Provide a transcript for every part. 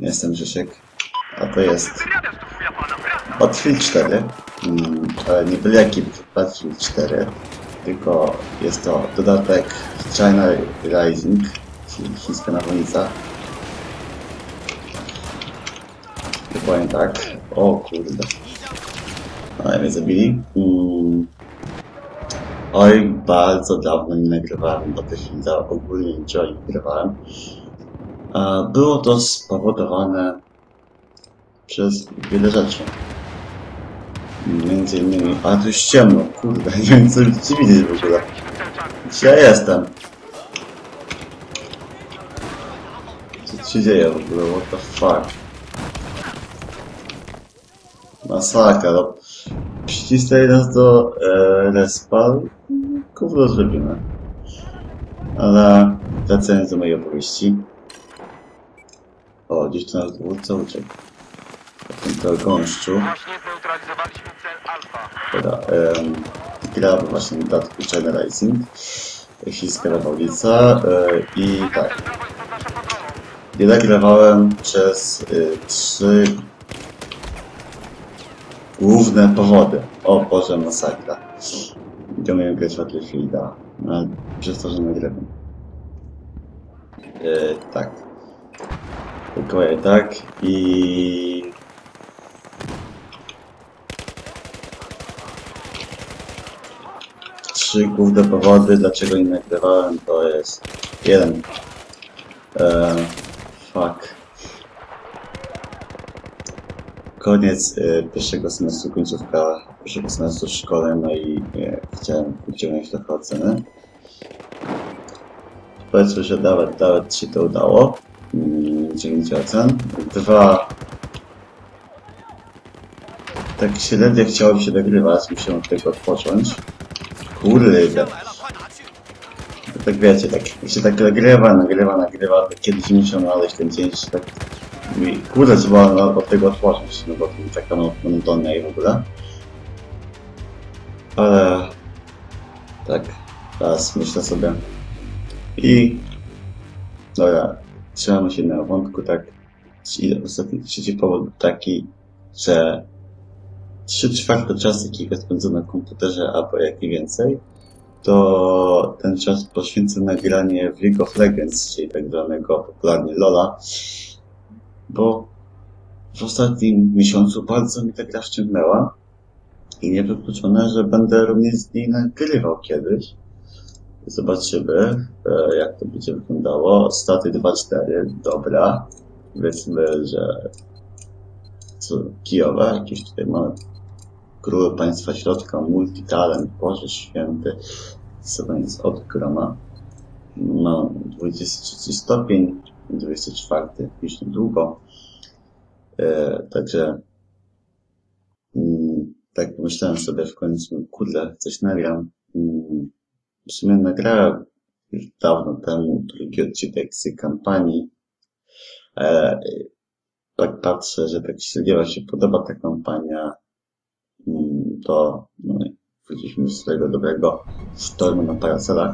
jestem Grzesiek, a to jest Battlefield 4, ale nie byle jaki Battlefield 4, tylko jest to dodatek China Rising, czyli chińska nawałnica. Dokładnie tak. O kurde. Ale mnie zabili. Oj, bardzo dawno nie nagrywałem Battlefielda, ogólnie niczego nie nagrywałem. Było to spowodowane przez wiele rzeczy. Między innymi... A tu już ciemno, kurde, nie wiem co widzieć w ogóle. Gdzie ja jestem? Co się dzieje w ogóle? What the fuck? Masakra, no. Przyciskaj nas do respa, gówno zrobimy. Ale wracając do mojej opowieści. O, gdzieś tu nas dowódca uciekł. W tym gąszczu. Dobra, gra właśnie w dodatku China Rising. Chińska nawałnica. I tak. Nie nagrywałem przez 3 główne powody. O Boże, masakra. Nie umiem grać w Battlefielda. No, przez to, że nagrywam. Tak. Dokładnie tak. I... Trzy główne powody, dlaczego nie nagrywałem, to jest... Jeden. Fuck. Koniec pierwszego semestru, końcówka pierwszego semestru w szkole, no i chciałem wyciągnąć trochę oceny. Powiedzmy, że nawet się to udało. Wyciągnięcie ocen. 2. Tak średnio chciało mi się nagrywać, musiałem od tego odpocząć. Kurde. Tak wiecie, tak się tak nagrywa, tak kiedyś muszę znaleźć ten dzień, że tak... Kurde, trzeba od tego odpocząć, no bo to taka monotonia i w ogóle. Ale... Tak, teraz myślę sobie. I... Dobra, trzymamy się na wątku, tak. I ostatni, trzeci powód był taki, że 3/4 czasu, jaki spędzę na komputerze, albo jak i więcej, to ten czas poświęcę na granie w League of Legends, czyli tak zwanego popularnie LoL'a, bo w ostatnim miesiącu bardzo mi ta gra wciągnęła i niewykluczone, że będę również z niej nagrywał kiedyś. Zobaczymy, jak to będzie wyglądało. Staty 2-4, dobra. Powiedzmy, że kijowe, jakieś tutaj mamy król państwa środka, multitalent, Boże Święty, co jest od groma. No, 23 stopień, 24 już niedługo. Także tak pomyślałem sobie w końcu, kurde, coś nagram. W sumie nagrałem już dawno temu drugi odcinek z kampanii. Tak patrzę, że tak średnio się podoba ta kampania, to no, wróciliśmy z tego dobrego sztormu na parasolach.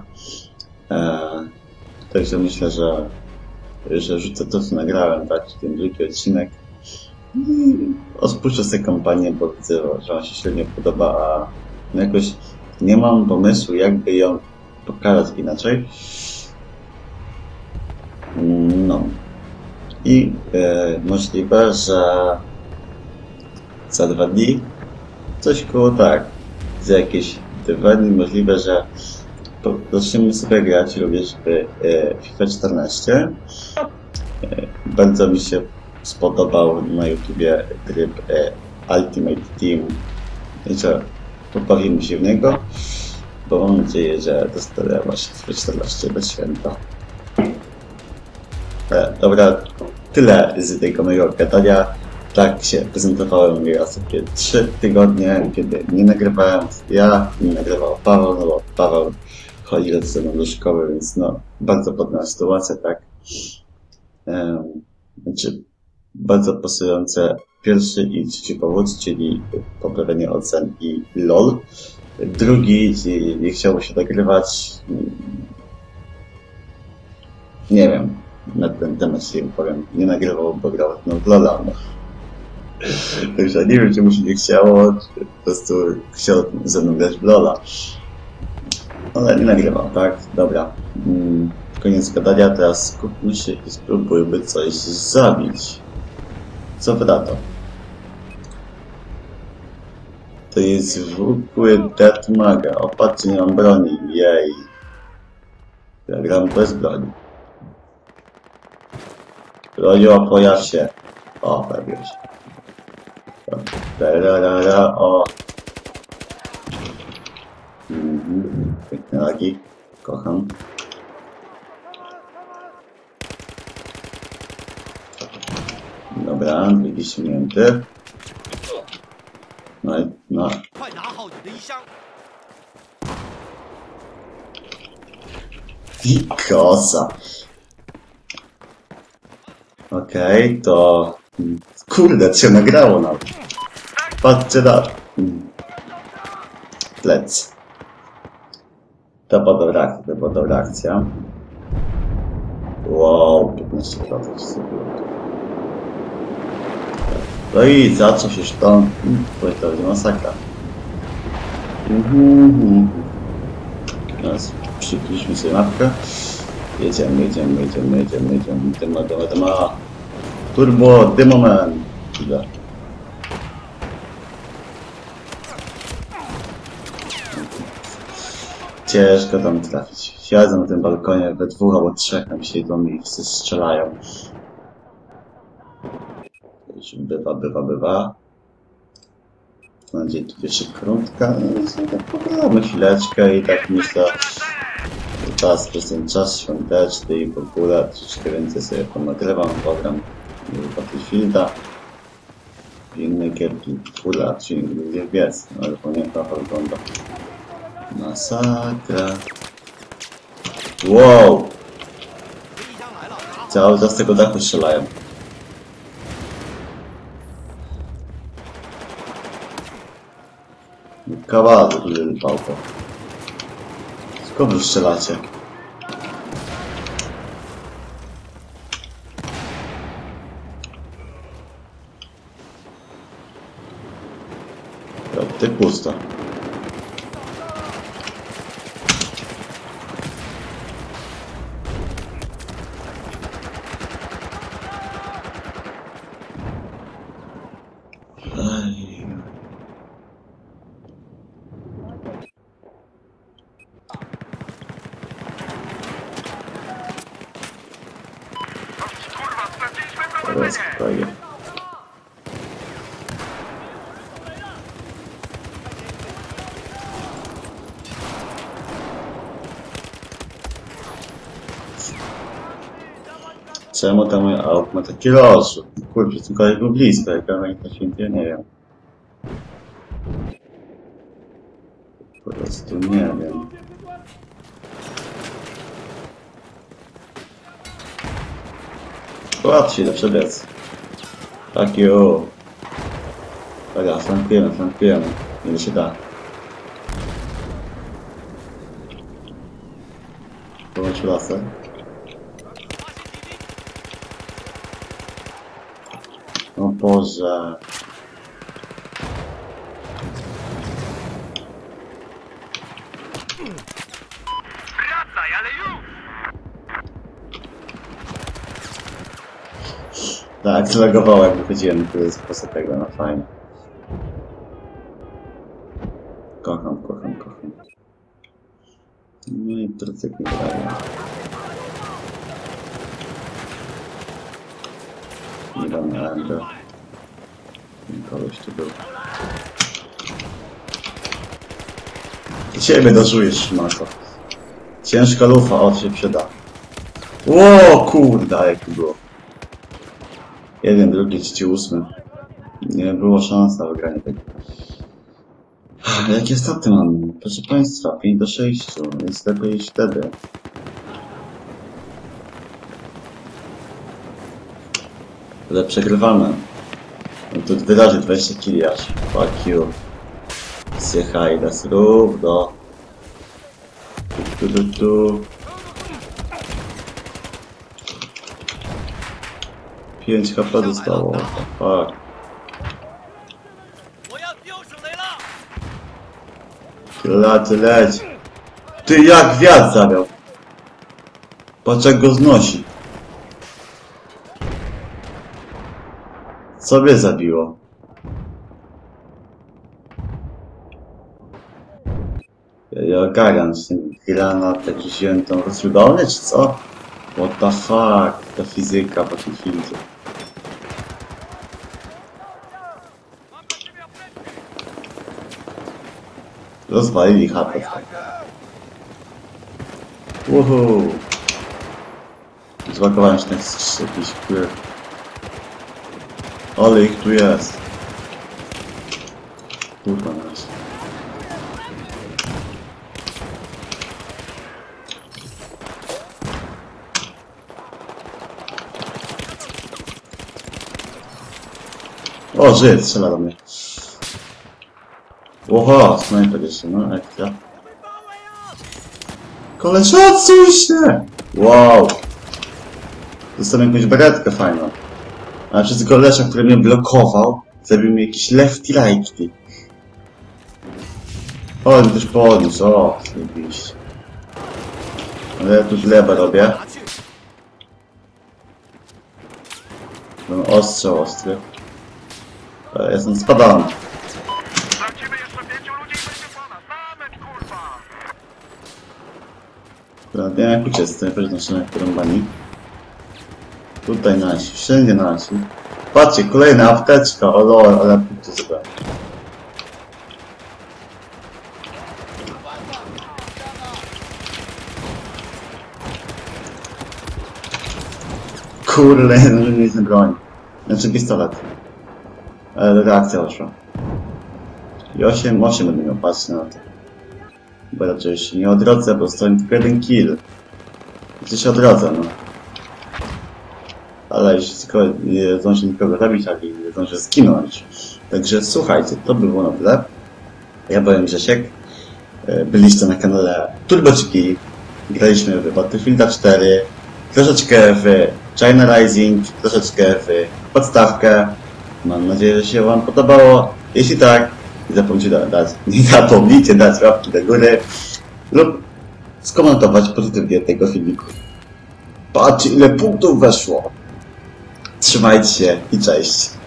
Także myślę, że rzucę to, co nagrałem, tak, ten drugi odcinek. I odpuszczę sobie kampanię, bo widzę, że ona się średnio podoba, a jakoś nie mam pomysłu, jakby ją pokazać inaczej. No. I możliwe, że za 2 dni, coś koło tak, za jakieś 2 dni możliwe, że zaczniemy sobie grać również w FIFA 14. Bardzo mi się spodobał na YouTubie tryb Ultimate Team, że pobawimy się w niego, bo mam nadzieję, że dostanę właśnie FIFA 14 do święta. Dobra, tyle z tego mojego gadania. Tak się prezentowałem raz takie 3 tygodnie, kiedy nie nagrywałem ja, nie nagrywał Paweł, no bo Paweł chodzi ze mną do szkoły, więc no, bardzo podobna sytuacja, tak. Znaczy, bardzo pasujące pierwszy i trzeci powód, czyli poprawienie ocen i LOL. Drugi, nie chciało się nagrywać, nie wiem. na ten temat się powiem, nie nagrywał, bo grał w Lola. No. Także nie wiem, czy mu się nie chciało, czy po prostu chciał ze mną grać w Lola. Ale nie nagrywał, tak? Dobra. Koniec gadania, teraz skupmy się i spróbujmy coś zabić. Co wy na to? To jest zwykły Deathmaga. O, patrzcie, nie mam broni. Jej. Ja gram bez broni. Bronią, pojaw się. O, pojawił się. O. Piękne lagi. Kocham. Dobra, drugi ściągnięty. No i no. I kosa. Okej, to... Kurde, co się nagrało nawet. Patrzcie na... Plec. To była dobra akcja. Wow, 15% sobie. No i zaczął się szton. To będzie masakra. Teraz przypiliśmy sobie mapkę. Jedziemy. Turbo, dymoman. Ciężko tam trafić. Siedzę na tym balkonie, we dwóch albo trzech tam siedzą i wszyscy strzelają. Bywa. Mam nadzieję, tu jeszcze krótka. Tak pogadamy chwileczkę i tak myślę, że teraz to jest ten czas świąteczny i w ogóle troszeczkę więcej sobie ponagrywam, pogram Battlefielda. Inne gierki, czyli gdzie biec, ale pamiętam, jak wygląda. Masakra. Wow! Cały czas z tego dachu strzelają. Kawałek pałko. Skąd wy strzelacie? Ty pusto. Spokojnie. Czemu tam mój aut ma taki rozrzut? Kurczę, tylko jak był blisko, jak na święcie, nie wiem. Po prostu nie wiem. Łatwiej do przebiec. Tak jo. Dobra, flankujemy. Ile się da. Połączył laser. O Boże. Tak, zlagowało jak wychodziłem z tego, no fajnie. Kocham. No i trycyk nie daje. Nie dam na rękę. Koleś tu był. Ciebie dożujesz, szmato. Ciężka lufa, o, się przyda. Ło, kurda, jak to było. 1, 2, 3, 8. Nie było szans na wygranie tego. Jakie staty mamy? Proszę Państwa, 5 do 6, więc lepiej iść wtedy. Ale przegrywamy. No tu wydarzy 20 kili aż. Fuck you. Zjechaj, das rób, no. Tu. 5 HP dostało. Fuck. Laty leć. Ty jak wiatr zawiał. Patrz jak go znosi. Co mnie zabiło? Ja ogarniam z tym granat, taki wziąłem tą rozrzugalnię, czy co? What the fuck? Ta fizyka po tym filmie. Rozwalili chatę. Woohoo! Zbagowałem się z jakiś kur. Ale ich tu jest. Kurwa nas. O, żyje, strzela do mnie. Oho, snajper jeszcze, no ekstra. Koleś, odsuń się! Wow! Dostałem jakąś beretkę fajną. A przez kolesia, który mnie blokował, zrobił mi jakiś lefty righty. O, mi też podniósł, o, zjebiście. Ale ja tu glebę robię. Mam ostrzał ostry. Ale jestem spadany. Nie wiem jak uciec z tej przeznaczenia, którą bani. Tutaj nasi, wszędzie nasi. Patrzcie, kolejna apteczka, o lol, ale punkty sobie. Kurde, no że mieliśmy broń. Znaczy pistolet. Ale reakcja wyszła. I 8 będę miał, patrzcie na to. Bo raczej się nie odrodzę, bo stoję tylko jeden kill. Gdzieś się odrodzę, no. Ale jeśli tylko nie zdążę nikogo zabić, ale nie zdążę zginąć. Także słuchajcie, to by było na tyle. Ja byłem Grzesiek. Byliście na kanale Turboczki. Graliśmy w Battlefielda 4. Troszeczkę w China Rising. Troszeczkę w podstawkę. Mam nadzieję, że się wam podobało. Jeśli tak, nie zapomnijcie dać łapki do góry. Lub skomentować pozytywnie tego filmiku. Patrzcie ile punktów weszło. Trzymajcie się i cześć.